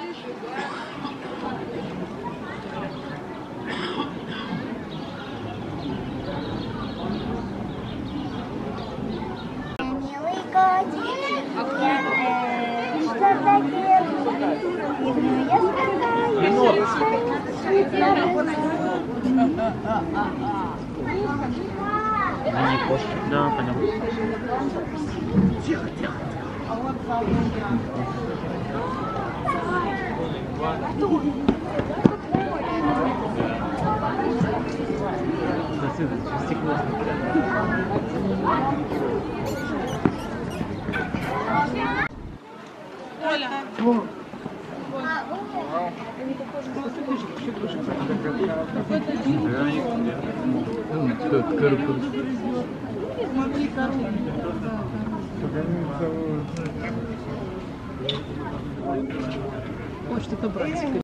Милый котик, что-то делает, Да, понял. Тихо, тихо. Стекло. Оля. Смотри, корову. Ой, что-то братик.